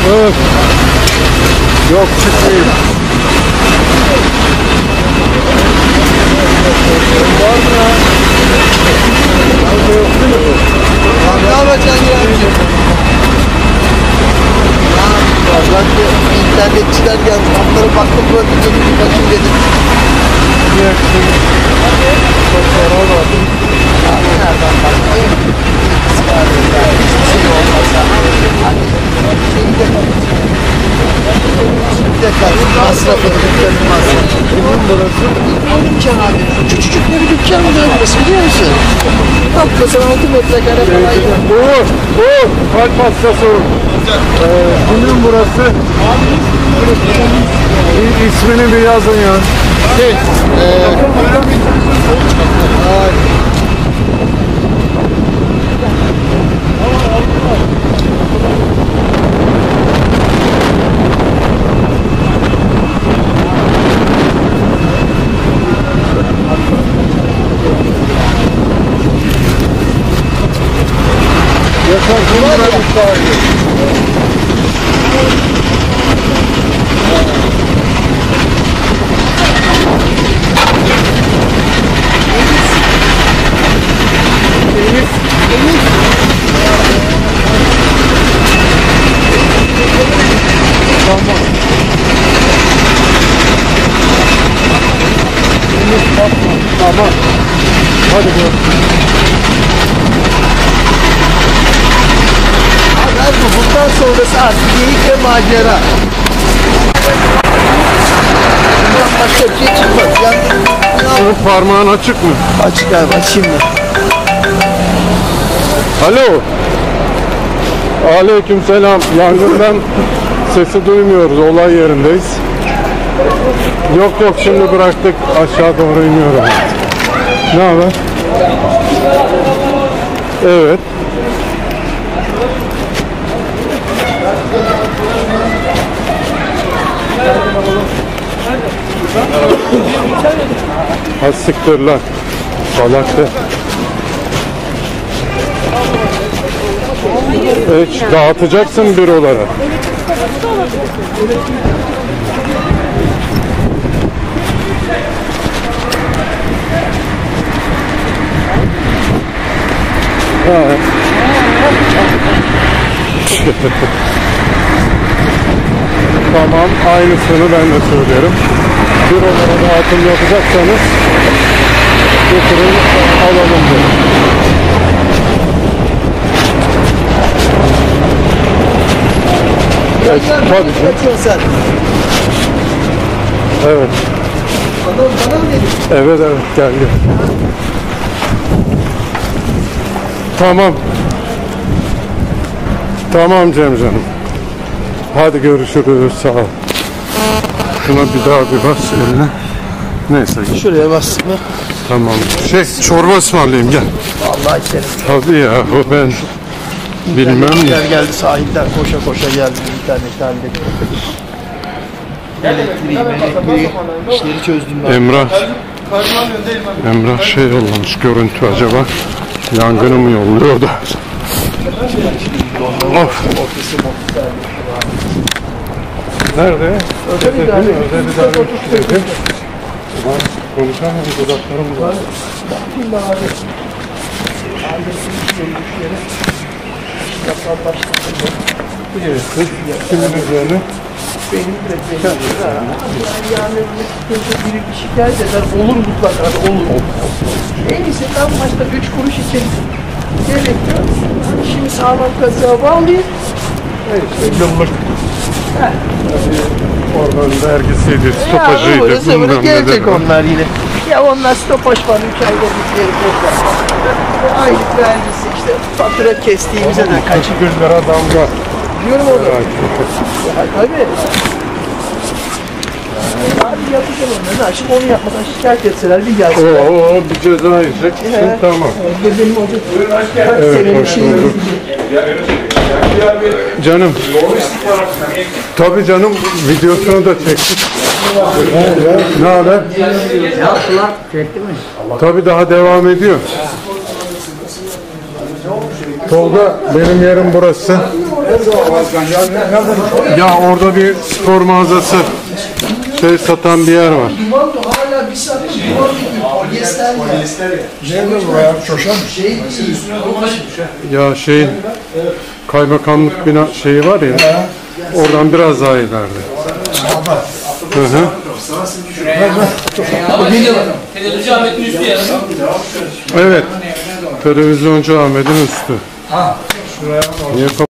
Öf. Yok çıkmayayım. Var mı ya? Ne yapacaksın ya? Ben de internetçiler geldi. Onlara baktım böyle bir bakayım dedim. Ne yapayım? Çok zarar var. Abi nereden bakayım? Hiçbir şey olmasa. Şimdi de kalsın. Masrafını dükkanın masrafını. Kimin burası? Dükkan abi. Küçücük bir dükkan mı burası biliyor musun? Kaplasın 6 metrekare falan. Kalp hastası. Kimin burası? İsmini bir yazın ya. Yaşar Kumar sahibi. Tamam. Hadi bakalım. Bundan sonrası artık geyik ve macera. Bundan başka bir şey çıkmaz. Senin parmağın açık mı? Açık galiba şimdi. Alo. Aleykümselam. Yangından sesi duymuyoruz. Olay yerindeyiz. Yok şimdi bıraktık. Aşağı doğru iniyorum. Ne haber? Evet. Ha siktir lan. Salak de. Dağıtacaksın bürolara. Tamam, aynısını ben de söylerim. Bürolara dağıtım yapacaksanız getirin, alalım derim. Tabii. Sen. Evet. Bana mı dedin? Evet geldi. Tamam. Tamam Cemcan'ım. Hadi görüşürüz. Sağ ol. Şuna bir daha bir bas eline. Neyse. Şuraya bastım mı? Tamam. Çorba ısmarlayayım gel. Vallahi içerim. Tabii ya ben bilmem mi? Geldi sahilden koşa koşa geldi. İnternette hallettim. Elektriği işleri çözdüm ben. Emrah yollamış görüntü acaba. Yangını mı yolluyor da? Of. Nerede? Özel idare dedim. Konuşamam, dudaklarım var. Bakayım ben abi. Kimin üzerine? Benim de yani biri bir şikayet eder, olur mutlaka, olur. En iyisi ben başta 3 kuruş için gerekiyor. Şimdi sağlam kazığa bağlayayım. Yıllık. Oradan vergisiydi, stopajıydı. Bunu gelecek onlar yine. Ya onlar stopaj var, 3 ayda bitleri burada. Aylık vergisi işte, fatura kestiğimize de kaç. 1 lira damga. Diyorum onu. Tabii. Abi yapacağım onları. Şimdi onu yapmadan şikayet etseler bir gelsin. Bir ceza yiyeceksin, tamam. Benim olacak. Evet, hoş bulduk. Canım. Tabii canım, videosunu da çektik. Ne haber? Yaptılar, çekti mi? Tabii daha devam ediyor. Tolga, benim yerim burası. Ya orada bir spor mağazası satan bir yer var. Duman da hala bir saat duman gidiyor. Polyester ya. Nerede bu ya? Çoşan mı? Şey değil. Ya kaymakamlık bina şeyi var ya. Oradan biraz daha ileride. Hı hı. Televizyon Ahmet'in üstü ya. Evet. Televizyoncu Ahmet'in üstü. Niye